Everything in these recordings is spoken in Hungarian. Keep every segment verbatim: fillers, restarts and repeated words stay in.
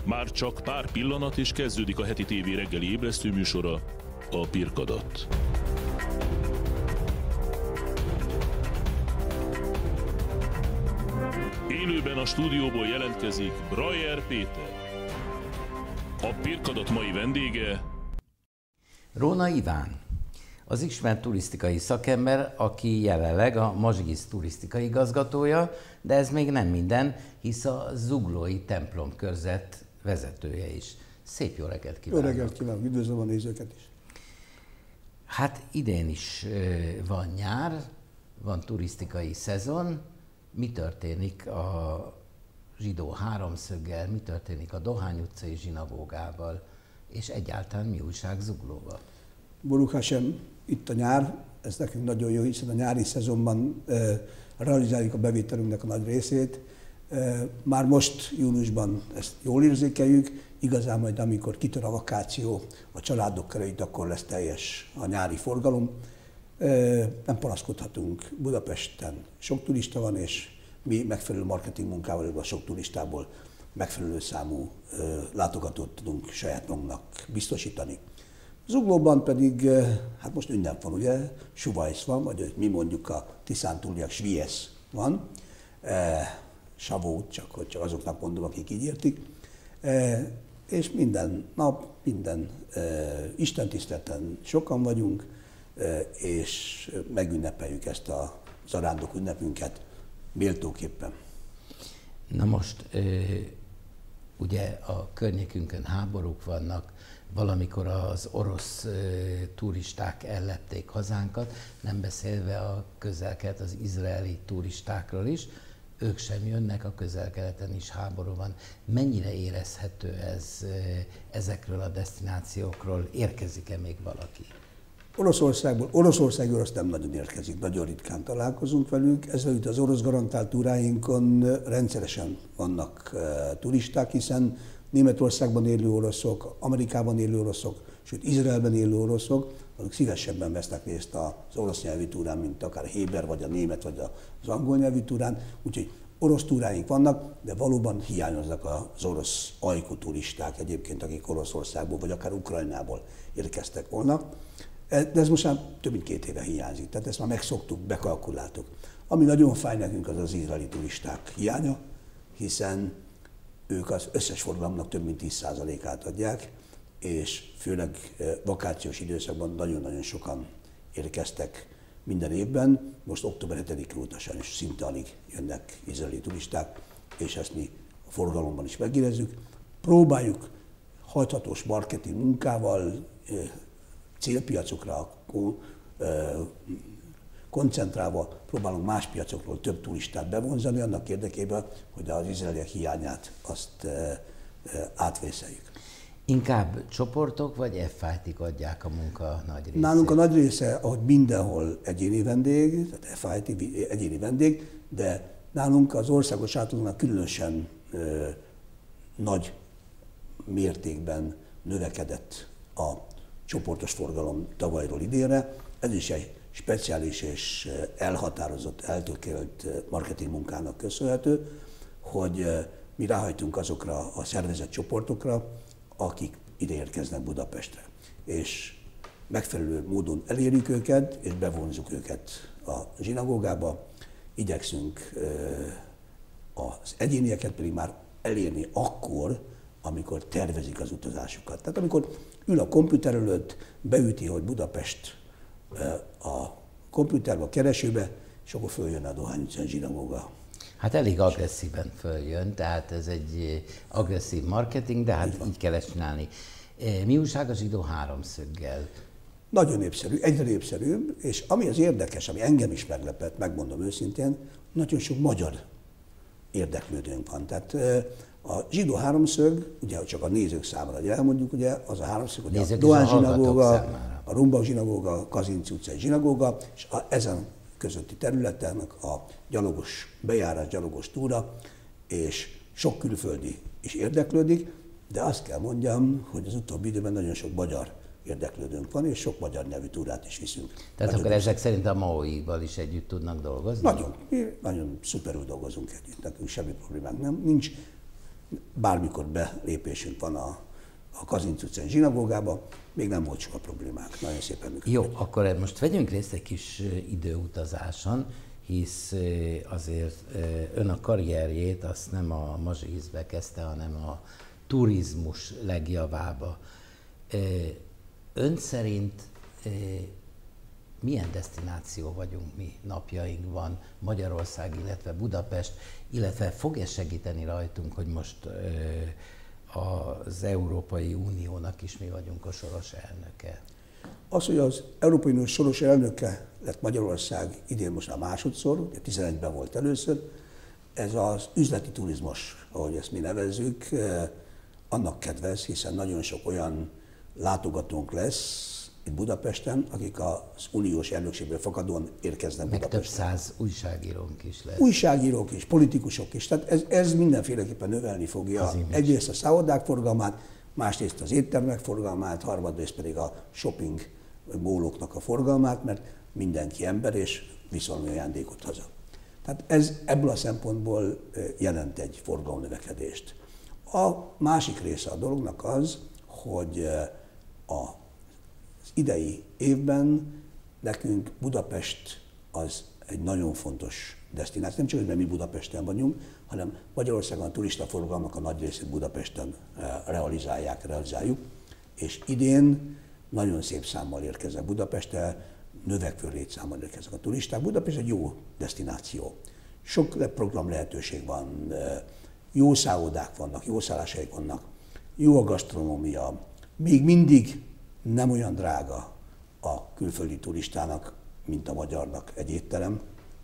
Már csak pár pillanat és kezdődik a heti tévé reggeli ébresztő műsora, a Pirkadat. Élőben a stúdióból jelentkezik Brajer Péter. A Pirkadat mai vendége Róna Iván, az ismert turisztikai szakember, aki jelenleg a Mazsigisz turisztikai igazgatója, de ez még nem minden, hisz a zuglói templom körzet vezetője is. Szép jó reggelt kívánok! Jó reggelt kívánok, üdvözlöm a nézőket is! Hát idén is van nyár, van turisztikai szezon. Mi történik a zsidó háromszöggel, mi történik a Dohány utcai zsinagógával, és egyáltalán mi újság Zuglóval? Baruch Hashem, itt a nyár, ez nekünk nagyon jó, hiszen a nyári szezonban e, realizáljuk a bevételünknek a nagy részét. E, már most júniusban ezt jól érzékeljük, igazán majd amikor kitör a vakáció, a családok köreit, akkor lesz teljes a nyári forgalom. E, nem panaszkodhatunk, Budapesten sok turista van, és mi megfelelő marketing munkával a sok turistából megfelelő számú e, látogatót tudunk saját magunknak biztosítani. Zuglóban pedig, hát most ünnep van, ugye, Suvajsz van, vagy mi mondjuk a tiszántúliak Sviesz van, e, Savót, csak hogy csak azoknak mondom, akik így értik, e, és minden nap, minden e, istentiszteleten sokan vagyunk, e, és megünnepeljük ezt a zarándok ünnepünket méltóképpen. Na most, ugye a környékünkön háborúk vannak, valamikor az orosz e, turisták ellepték hazánkat, nem beszélve a közel-kelet, az izraeli turistákról is. Ők sem jönnek, a közel-keleten is háború van. Mennyire érezhető ez e, ezekről a desztinációkról? Érkezik-e még valaki? Oroszországból, Oroszországból azt nem nagyon érkezik, nagyon ritkán találkozunk velük. Ezzel az orosz garantált túráinkon rendszeresen vannak e, turisták, hiszen Németországban élő oroszok, Amerikában élő oroszok, sőt Izraelben élő oroszok, azok szívesebben vesznek részt az orosz nyelvű túrán, mint akár a héber, vagy a német, vagy az angol nyelvű túrán. Úgyhogy orosz túráink vannak, de valóban hiányoznak az orosz ajkú turisták egyébként, akik Oroszországból, vagy akár Ukrajnából érkeztek volna. De ez most már több mint két éve hiányzik, tehát ezt már megszoktuk, bekalkuláltuk. Ami nagyon fáj nekünk, az az izraeli turisták hiánya, hiszen ők az összes forgalomnak több mint tíz százalékát adják, és főleg vakációs időszakban nagyon-nagyon sokan érkeztek minden évben. Most október hetedike óta sajnos szinte alig jönnek izraeli turisták, és ezt mi a forgalomban is megérezzük. Próbáljuk hajthatós marketing munkával célpiacokra koncentrálva próbálunk más piacokról több turistát bevonzani, annak érdekében, hogy az izraeliek hiányát azt e, e, átvészeljük. Inkább csoportok vagy ef i té-k adják a munka nagy részét? Nálunk a nagy része, ahogy mindenhol egyéni vendég, tehát ef i té egyéni vendég, de nálunk az országos átunknak különösen e, nagy mértékben növekedett a csoportos forgalom tavalyról idénre. Ez is egy speciális és elhatározott, eltökélt marketing munkának köszönhető, hogy mi ráhajtunk azokra a szervezett csoportokra, akik ide érkeznek Budapestre. És megfelelő módon elérjük őket, és bevonzuk őket a zsinagógába. Igyekszünk az egyénieket pedig már elérni akkor, amikor tervezik az utazásukat. Tehát amikor ül a komputer előtt, beüti, hogy Budapest a komputerbe, a keresőbe, és akkor följön a Dohány utcai zsinagóga. Hát elég agresszíven följön, tehát ez egy agresszív marketing, de hát így, így kell ezt csinálni. Mi újság a zsidó háromszöggel? Nagyon népszerű, egyre népszerűbb, és ami az érdekes, ami engem is meglepett, megmondom őszintén, nagyon sok magyar érdeklődőnk van. Tehát a zsidó háromszög, ugye csak a nézők számára, hogy elmondjuk, ugye, az a háromszög, hogy a Dohány zsinagóga, a Rumbach zsinagóga, a Kazinci utcai zsinagóga, és a, ezen közötti területen a gyalogos bejárás, gyalogos túra, és sok külföldi is érdeklődik, de azt kell mondjam, hogy az utóbbi időben nagyon sok magyar érdeklődőnk van, és sok magyar nyelvű túrát is viszünk. Tehát akkor ezek szerint a Maui-val is együtt tudnak dolgozni? Nagyon, mi nagyon szuperül dolgozunk együtt, nekünk semmi problémánk nem, nincs. bármikor belépésünk van a, a Kazinc utcai zsinagógába, még nem volt soha problémák. Nagyon szépen működik. Jó, akkor most vegyünk részt egy kis időutazáson, hisz azért ön a karrierjét azt nem a mazsihizbe kezdte, hanem a turizmus legjavába. Ön szerint milyen desztináció vagyunk mi napjainkban, Magyarország, illetve Budapest, illetve fog-e segíteni rajtunk, hogy most az Európai Uniónak is mi vagyunk a soros elnöke? Az, hogy az Európai Unió soros elnöke lett Magyarország idén most már másodszor, ugye tizenegyben volt először, ez az üzleti turizmus, ahogy ezt mi nevezzük, annak kedvez, hiszen nagyon sok olyan látogatónk lesz itt Budapesten, akik az uniós elnökségből fakadóan érkeznek Meg Budapesten. több száz újságírónk is lesz. Újságírók is, politikusok is, tehát ez, ez mindenféleképpen növelni fogja egyrészt a szállodák forgalmát, másrészt az éttermek forgalmát, harmadrészt pedig a shopping móloknak a forgalmát, mert mindenki ember és viszont ajándékot haza. Tehát ez ebből a szempontból jelent egy forgalomnövekedést. A másik része a dolognak az, hogy az idei évben nekünk Budapest az egy nagyon fontos desztináció. Nem csak, hogy mi Budapesten vagyunk, hanem Magyarországon a turistaforgalmak a nagy részét Budapesten realizálják, realizáljuk. És idén nagyon szép számmal érkeznek Budapestre, növekvő létszámmal érkeznek a turisták. Budapest egy jó desztináció. Sok program lehetőség van, jó szállodák vannak, jó szálláshelyek vannak, jó a gasztronómia, még mindig nem olyan drága a külföldi turistának, mint a magyarnak egy étterem,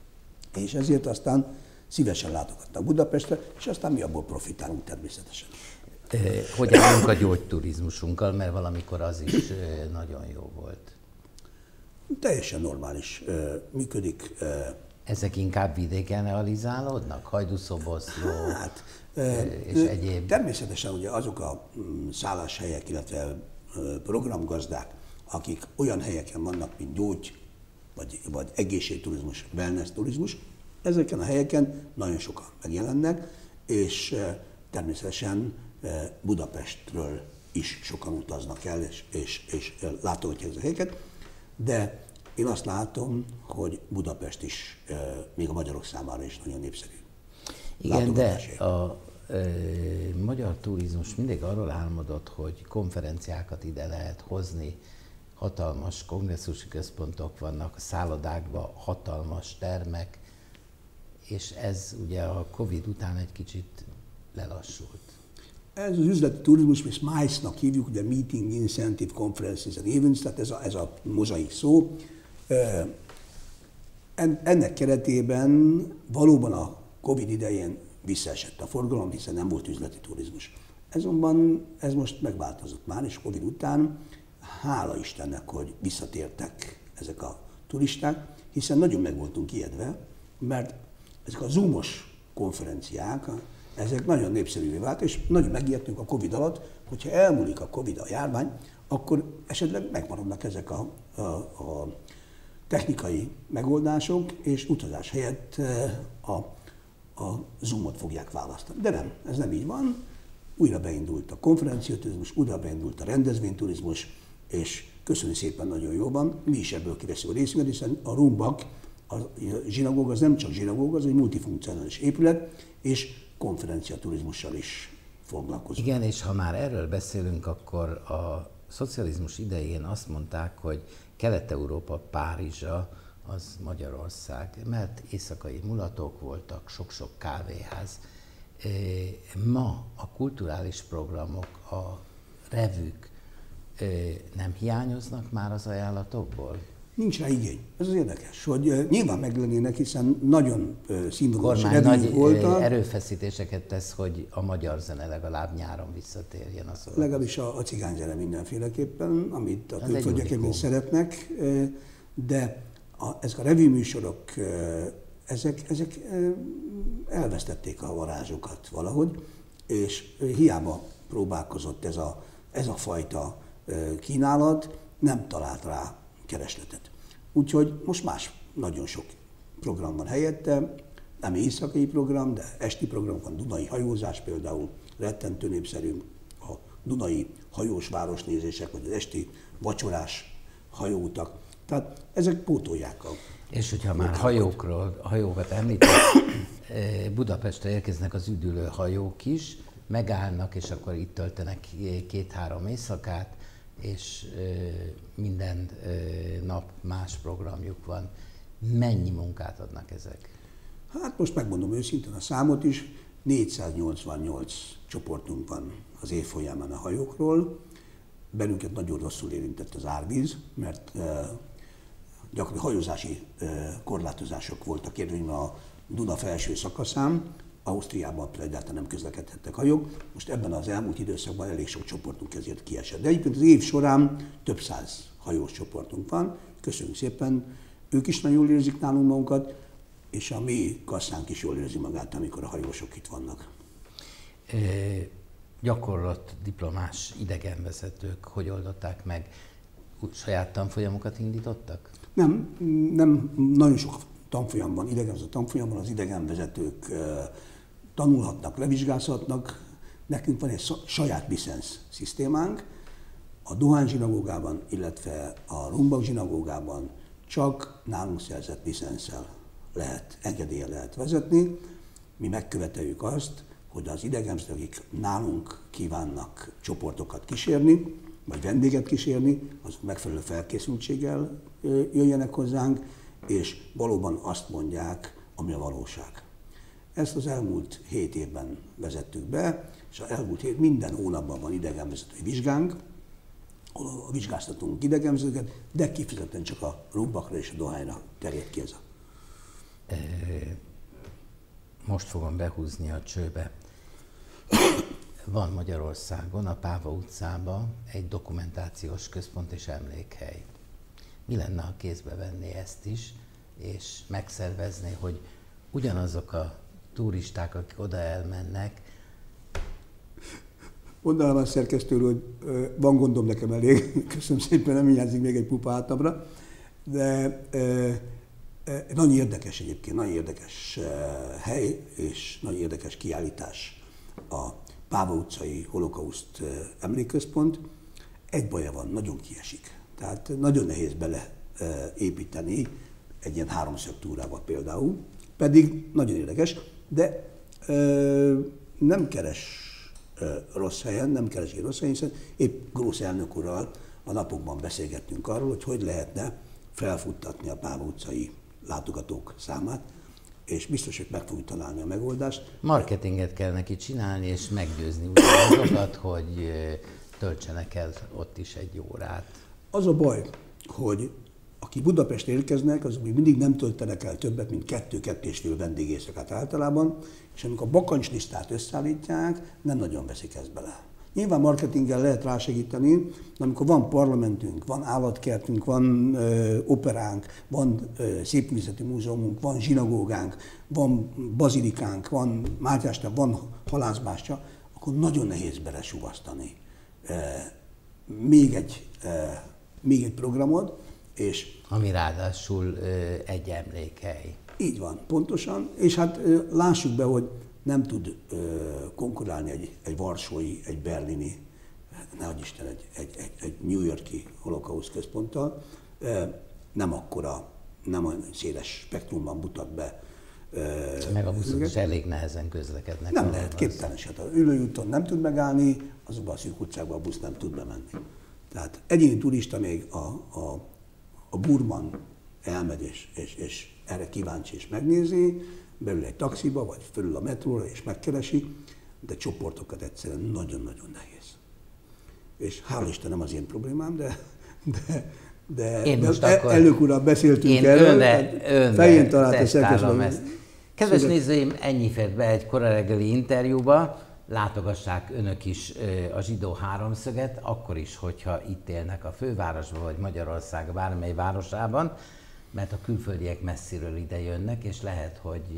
és ezért aztán szívesen látogatnak Budapestre, és aztán mi abból profitálunk természetesen. Hogy állunk a gyógyturizmusunkkal, mert valamikor az is nagyon jó volt. Teljesen normális, működik. Ezek inkább vidéken realizálódnak? Hajdúszoboszló hát, és egyéb? Természetesen ugye azok a szálláshelyek, illetve programgazdák, akik olyan helyeken vannak, mint gyógy, vagy, vagy egészségturizmus, wellness turizmus, ezeken a helyeken nagyon sokan megjelennek, és természetesen Budapestről is sokan utaznak el, és, és, és látogatják ezeket a helyeket, de én azt látom, hogy Budapest is, még a magyarok számára is nagyon népszerű. Igen, de a e, magyar turizmus mindig arról álmodott, hogy konferenciákat ide lehet hozni, hatalmas kongresszusi központok vannak, a szállodákban hatalmas termek, és ez ugye a Covid után egy kicsit lelassult. Ez az üzleti turizmus, mi MICE-nak hívjuk, ugye Meeting, Incentive, Conferences and Events, tehát ez a, ez a mozaik szó. Ennek keretében valóban a Covid idején visszaesett a forgalom, hiszen nem volt üzleti turizmus. Azonban ez most megváltozott már, és Covid után hála Istennek, hogy visszatértek ezek a turisták, hiszen nagyon meg voltunk ijedve, mert ezek a zoomos konferenciák, ezek nagyon népszerűvé vált, és nagyon megijedtünk a Covid alatt, hogyha elmúlik a Covid, a járvány, akkor esetleg megmaradnak ezek a, a, a technikai megoldások, és utazás helyett a, a Zoomot fogják választani. De nem, ez nem így van. Újra beindult a konferenciaturizmus, újra beindult a rendezvényturizmus, és köszönjük szépen, nagyon jó van. Mi is ebből kiveszünk a részünket, hiszen a Rumbak, a zsinagóga az nem csak zsinagóga, az egy multifunkcionális épület, és konferenciaturizmussal is foglalkozunk. Igen, és ha már erről beszélünk, akkor a szocializmus idején azt mondták, hogy Kelet-Európa Párizsa az Magyarország, mert éjszakai mulatók voltak, sok-sok kávéház. Ma a kulturális programok, a revük nem hiányoznak már az ajánlatokból? Nincs rá igény. Ez az érdekes, hogy nyilván meglennének, hiszen nagyon színvonalas revűk nagy voltak. Erőfeszítéseket tesz, hogy a magyar zene legalább nyáron visszatérjen. Az Legalábbis a, a cigányzene mindenféleképpen, amit a külföldiek szeretnek, de a, ezek a revűműsorok, ezek, ezek elvesztették a varázsukat valahogy, és hiába próbálkozott ez a, ez a fajta kínálat, nem talált rá keresletet. Úgyhogy most más nagyon sok program van helyette, nem éjszakai program, de esti program van, Dunai hajózás például, rettentő népszerű, a Dunai hajós városnézések, vagy az esti vacsorás hajóutak. Tehát ezek pótolják a... És hogyha már hajókról, hajókat említett, Budapestre érkeznek az üdülő hajók is, megállnak, és akkor itt töltenek két-három éjszakát, és minden nap más programjuk van. Mennyi munkát adnak ezek? Hát most megmondom őszintén a számot is, négyszáznyolcvannyolc csoportunk van az év folyamán a hajókról. Bennünket nagyon rosszul érintett az árvíz, mert gyakran hajózási korlátozások voltak érvényben a Duna felső szakaszán, Ausztriában egyáltalán nem közlekedhettek hajók. Most ebben az elmúlt időszakban elég sok csoportunk ezért kiesett. De egyébként az év során több száz hajós csoportunk van. Köszönjük szépen, ők is nagyon jól érzik nálunk magunkat, és a mi kasszánk is jól érzi magát, amikor a hajósok itt vannak. E, gyakorlat diplomás idegenvezetők hogy oldották meg? Saját tanfolyamokat indítottak? Nem, nem nagyon sok tanfolyam van, idegenvezető tanfolyamban az idegenvezetők tanulhatnak, levizsgázhatnak. Nekünk van egy saját licensz szisztémánk. A Dohány zsinagógában, illetve a Rumbak zsinagógában csak nálunk szerzett licenszel lehet, engedéllyel lehet vezetni. Mi megköveteljük azt, hogy az idegenvezetők, akik nálunk kívánnak csoportokat kísérni, vagy vendéget kísérni, azok megfelelő felkészültséggel jöjjenek hozzánk, és valóban azt mondják, ami a valóság. Ezt az elmúlt hét évben vezettük be, és az elmúlt hét minden hónapban van idegenvezetői vizsgánk, ahol vizsgáztatunk idegenvezetőket, de kifejezetten csak a Rumbakra és a Dohányra terjed ki ez a... Most fogom behúzni a csőbe. Van Magyarországon, a Páva utcában egy dokumentációs központ és emlékhely. Mi lenne, ha kézbe venné ezt is, és megszervezné, hogy ugyanazok a turisták, akik oda elmennek. Mondanám a szerkesztőről, hogy van gondom nekem elég, köszönöm szépen, nem hiányzik még egy pupa hátamra, de e, e, nagyon érdekes egyébként, nagyon érdekes hely és nagyon érdekes kiállítás a Páva utcai holokauszt emlékközpont. Egy baja van, nagyon kiesik. Tehát nagyon nehéz beleépíteni egy ilyen háromszög túrába például, pedig nagyon érdekes, de ö, nem keres ö, rossz helyen, nem keres egy rossz helyen, hiszen épp Grósz elnök úrral a napokban beszélgettünk arról, hogy hogy lehetne felfuttatni a Páva utcai látogatók számát, és biztos, hogy meg fogjuk találni a megoldást. Marketinget kell neki csinálni, és meggyőzni ugyanazokat, hogy töltsenek el ott is egy órát. Az a baj, hogy aki Budapestre érkeznek, azok még mindig nem töltenek el többet, mint kettő-kettő és fél vendégészakát általában, és amikor a bakancslistát összeállítják, nem nagyon veszik ezt bele. Nyilván marketinggel lehet rásegíteni, de amikor van parlamentünk, van állatkertünk, van ö, operánk, van ö, szépművészeti múzeumunk, van zsinagógánk, van bazilikánk, van Mátyástáb, van halászbástya, akkor nagyon nehéz belesuvasztani e, még egy, e, még egy programot, és... Ami ráadásul ö, egy emlékhely. Így van, pontosan, és hát ö, lássuk be, hogy nem tud ö, konkurálni egy, egy varsói, egy berlini, nehogy Isten, egy, egy, egy, egy New York-i holokauszt központtal. E, nem akkora, nem olyan széles spektrumban mutat be. E, Meg a buszok is elég nehezen közlekednek. Nem lehet, képtelenes. Hát az ülőúton nem tud megállni, azokban a szűk utcákban a busz nem tud bemenni. Tehát egyéni turista még a, a, a Burman elmegy, és, és, és erre kíváncsi és megnézi, beül egy taxiba, vagy fölül a metróra, és megkeresi, de csoportokat egyszerűen nagyon-nagyon nehéz. És hála Isten nem az én problémám, de, de, de, én most de akkor elnök úrral beszéltünk én erről, önre, önre fején találta tesztálom ezt. Kedves Szóval... nézőim, ennyi fért be egy kora reggeli interjúba. Látogassák önök is a Zsidó háromszöget, akkor is, hogyha itt élnek a fővárosban, vagy Magyarország bármely városában, mert a külföldiek messziről ide jönnek, és lehet, hogy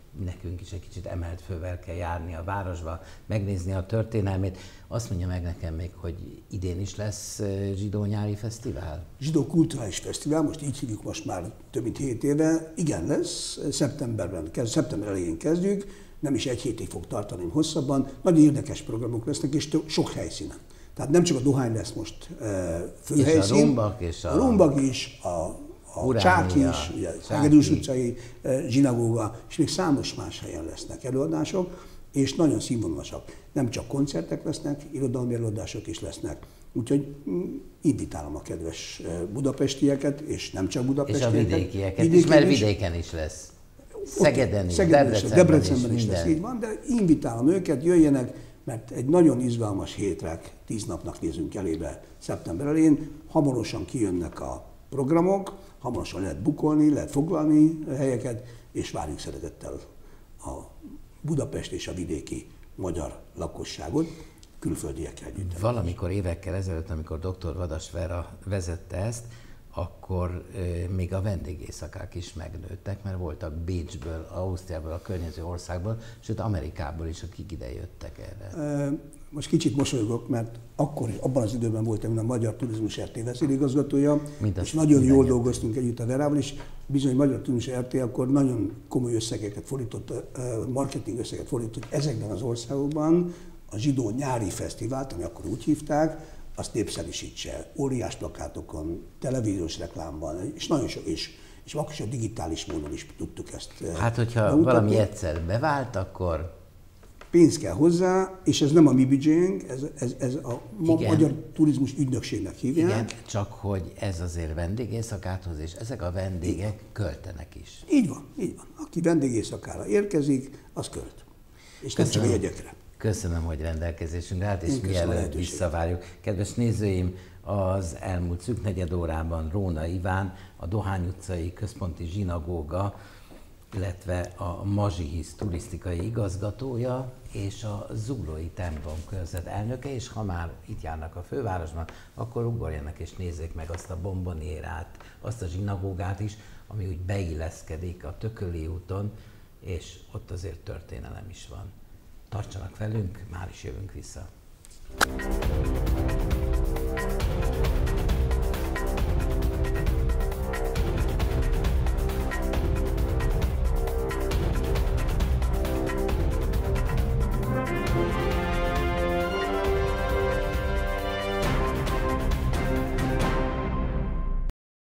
nekünk is egy kicsit emelt fővel kell járni a városba, megnézni a történelmét. Azt mondja meg nekem még, hogy idén is lesz zsidó nyári fesztivál? Zsidó kulturális fesztivál, most így hívjuk most már több mint hét éve. Igen, lesz, szeptemberben, kezd, szeptember elején kezdjük, nem is egy hétig fog tartani, hosszabban. Nagyon érdekes programok lesznek, és sok helyszínen. Tehát nem csak a Dohány lesz most főhelyszín. És a Rumbak, és a... a Rumbak is, a, a Csáki is, ugye, Hegedűs utcai zsinagóga, és még számos más helyen lesznek előadások, és nagyon színvonalasak. Nem csak koncertek lesznek, irodalmi előadások is lesznek. Úgyhogy invitálom a kedves budapestieket, és nem csak budapestieket. És a vidékieket vidéken is, mert is. Vidéken is lesz. Szegeden is, Szegeden is, Debrecenben, Debrecenben is, is lesz, így van, de invitálom őket, jöjjenek, mert egy nagyon izgalmas hétre, tíz napnak nézünk elébe szeptember elején, hamarosan kijönnek a programok, hamarosan lehet bukolni, lehet foglalni helyeket, és várjuk szeretettel a Budapest és a vidéki magyar lakosságot, külföldiekkel együtt. Valamikor évekkel ezelőtt, amikor doktor Vadas Vera vezette ezt, akkor e, még a vendégészakák is megnőttek, mert voltak Bécsből, Ausztriából, a környező országból, sőt Amerikából is, akik ide jöttek erre. Most kicsit mosolygok, mert akkor, abban az időben voltam én a Magyar Turizmus er té vezérigazgatója, és nagyon jól dolgoztunk együtt a Verával, és bizony a Magyar Turizmus er té akkor nagyon komoly összegeket fordított, marketing összeget fordított ezekben az országokban a zsidó nyári fesztivált, ami akkor úgy hívták, azt népszerűsítse, óriás plakátokon, televíziós reklámban, és nagyon sok, és, és akkor is a digitális módon is tudtuk ezt Hát, hogyha bemutatni. Valami egyszer bevált, akkor... Pénz kell hozzá, és ez nem a mi büdzsénk, ez, ez, ez a Igen. Magyar Turizmus Ügynökségnek hívják. Igen, csak hogy ez azért vendégészakához, és ezek a vendégek költenek is. Így van, így van. Aki vendégészakára érkezik, az költ. És nem csak a jegyekre. Köszönöm, hogy rendelkezésünkre állt, és mielőtt visszavárjuk. Kedves nézőim, az elmúlt szűk negyed órában Róna Iván, a Dohány utcai központi zsinagóga, illetve a Mazsihisz turisztikai igazgatója és a Zuglói templom körzet elnöke, és ha már itt járnak a fővárosban, akkor ugorjanak és nézzék meg azt a bombonierát, azt a zsinagógát is, ami úgy beilleszkedik a Tököli úton, és ott azért történelem is van. Tartsanak velünk, már is jövünk vissza.